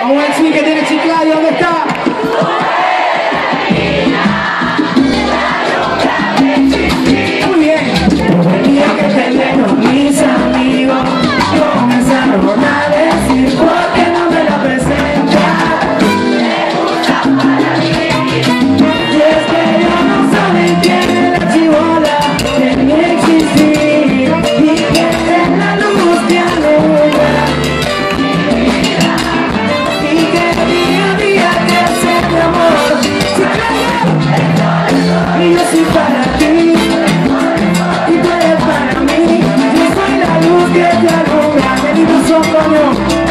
A un ex que tiene Chiclayo, ¿dónde está? Muy bien. El día que pelearon mis amigos comenzaron a decir ¿por qué no me la presentas? Y es que yo no saben quién es la chibola de mi existir y que en la luz te alumbra y que día a día crece mi amor. Y yo soy para ti y tú eres para mí. Yo soy la luz que te alumbra. Benito Socorro.